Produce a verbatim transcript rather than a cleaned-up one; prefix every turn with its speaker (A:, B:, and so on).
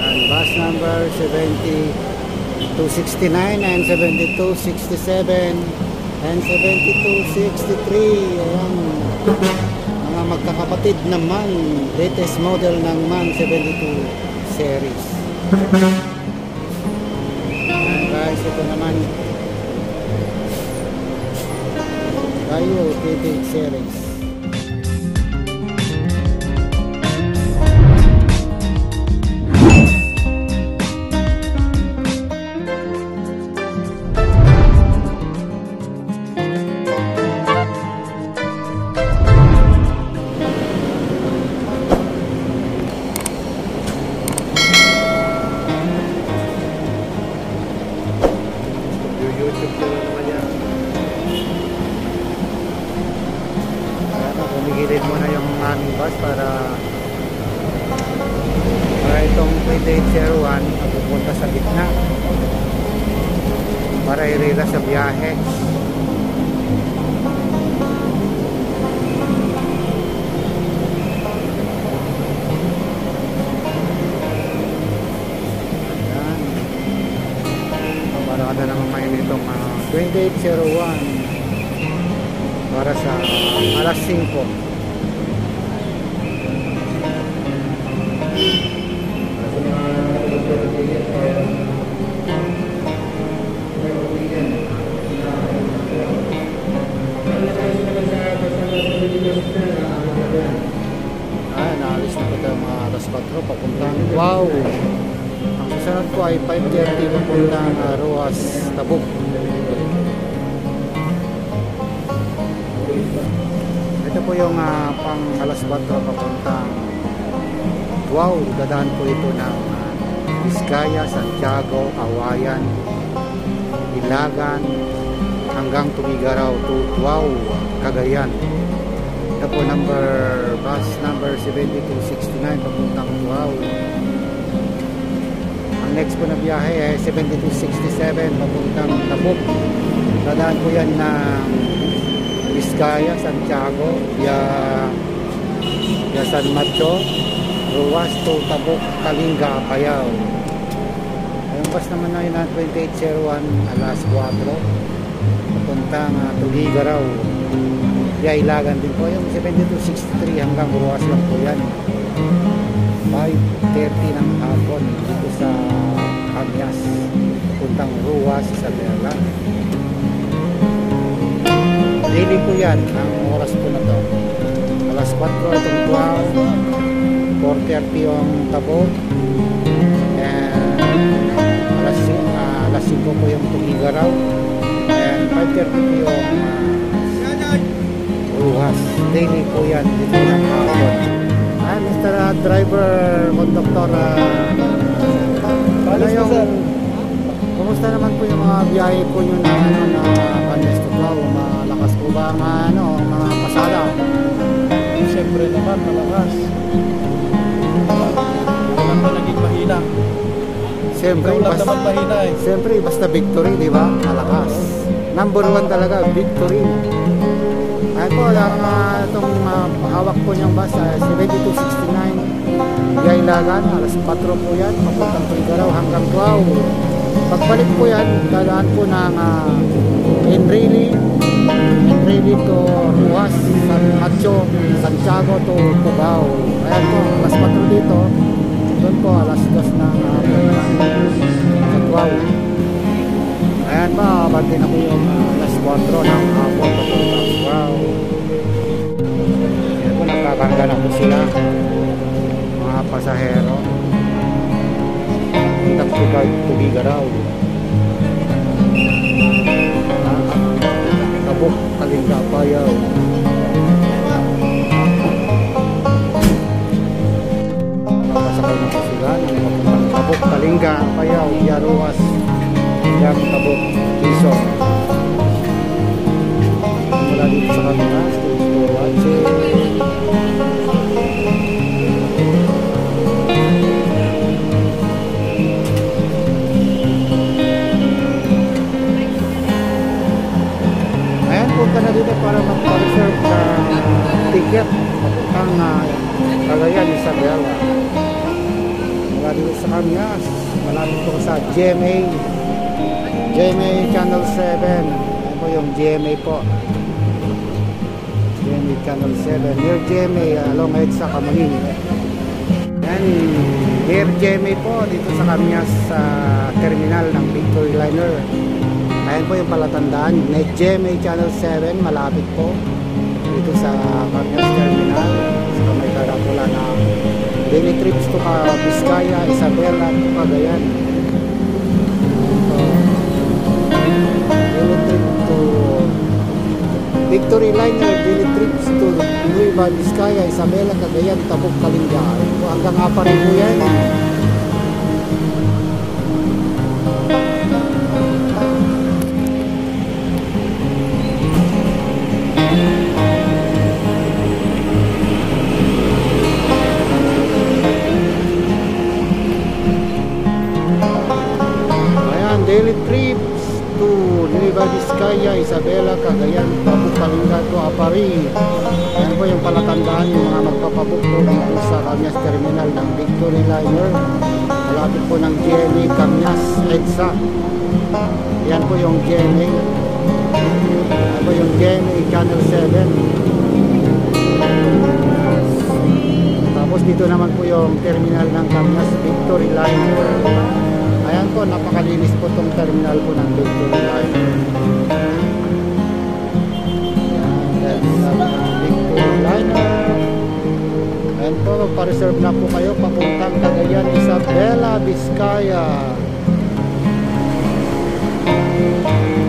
A: And bus number seventy-two sixty-nine and seventy-two sixty-seven and seventy-two sixty-three. Ayan, mga magkakapatid naman, latest model ng MAN seventy-two series. Ayan guys, ito naman Vario T V series. Pumigilid mo na yung aming bus para para itong twenty-eight oh one pupunta sa gitna para irila sa biyahe. Ayan, para kada naman main itong uh, twenty-eight oh one para sa alas singko. Ay, naalis na ito mga alas patro papuntang wow. Ang susunod ko ay five thirty papuntang uh, Roas, Tabuk. Ito po yung uh, pang alas patro papuntang wow. Dadaan po ito ng uh, Vizcaya, Santiago, Awayan, Ilagan hanggang Tugigaraw to wow, Cagayan. Ito po number bus number seventy-two sixty-nine papuntang wow. Ang next po na biyahe ay seventy-two sixty-seven papuntang Tabuk. Dadaan po yan ng Vizcaya, Santiago, via, via San Macho, Ruas to Tabuk, Kalinga, Apayao. Yung bus naman na yun na twenty-eight oh one alas kwatro papuntang uh, Tugigaraw. Via Ilagan din po yung seventy-two sixty-three hanggang Ruas lang po yan. five thirty ng hapon dito sa Kamyas papuntang Ruas, Isabela. Daily po yan ang oras po na to. Alas kwatro itong twelve, four thirty yung Tabuk, and alas, uh, alas singko po yung Tugigaraw, and five thirty po yung uh, Ruas. Daily po yan dito ng hapon. Ay, Mister Uh, Driver, Conductor, uh, ano yung kumusta naman po yung mga biyahe po nyo na ano na Kamyas to Tao? Malakas po ba ang ano, mga pasada?
B: Siyempre naman, malakas. Walang na naging mahina.
A: Siyempre,
B: Ikaw lang
A: basta,
B: naman mahina eh.
A: siyempre, basta victory, di ba? Malakas. Number one talaga, victory. Ay po, ang uh, itong uh, hawak po niyang bus, uh, seventy-two sixty-nine, via Ilagan, alas patro po yan, papuntang Tugigaraw hanggang wow. Pagbalik po yan, dadaan po ng uh, Enrile, Enrile to Ruas, San Macho, Santiago to Cubao. Ayan po, alas patro dito, doon po alas dos na uh, sa wow. Ayan pa, abante na po yung uh, alas kwatro ng hapon papuntang wow. Ayan po, nagkakarga na po sila mga pasahero. Tugigaraw, Tabuk, Kalinga, Apayao. Nakasakay na po sila ng Tabuk, Kalinga, Apayao, via Ruas, hanggang Tabuk, Quezon. Mula dito sa kanila, thanks for watching. Punta na dito para magpa-reserve ng ticket papuntang uh, Cagayan, Isabela. Mula dito sa Carmias. Malapit po sa G M A. G M A Channel seven. Ayan po yung G M A po. G M A Channel seven. Near G M A, along EDSA Kamuning. Ayan, near G M A po, dito sa Carmias sa terminal ng Victory Liner. Ayan po yung palatandaan. Net G M A Channel seven, malapit po. Dito sa Carmias Terminal. Sa may karatula na daily trips to Vizcaya, Isabela, to Cagayan. Daily trip to Victory Liner, daily trips to Nueva Vizcaya, Isabela, Cagayan, Tabuk, Kalinga. Hanggang Apari po yan. Daily trips to Nueva Vizcaya, Isabela, Cagayan, Tabuk, Kalinga, to Apari. Yan po yung palatandaan yung mga magpapabuk po dito sa Carmias Terminal ng Victory Liner. Malapit po ng G M A Carmias EDSA. Yan po yung G M A. Yan po yung G M A Channel seven. Tapos dito naman po yung terminal ng Carmias Victory Liner. Ayan po, napakalinis po itong terminal po ng Victory Liner. Ayan, terminal ng Victory Liner. Ayan po, pa-reserve na po kayo papuntang Cagayan, Isabela, Vizcaya.